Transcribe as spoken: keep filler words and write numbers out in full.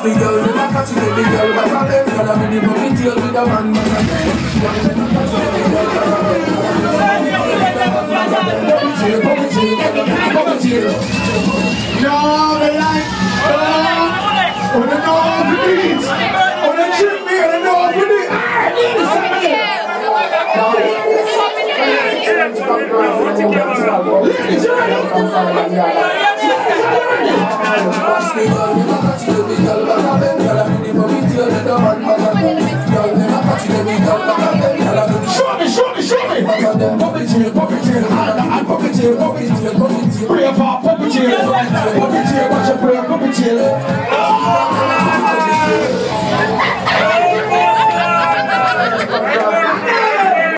the girl, them a catch it, the girl, but a them girl, I'm in the money tail with a man, man, and them. No, they like, oh, they know how to do it. Oh, they treat me, they know how to do it. Ah, need something. Ladies, you're right.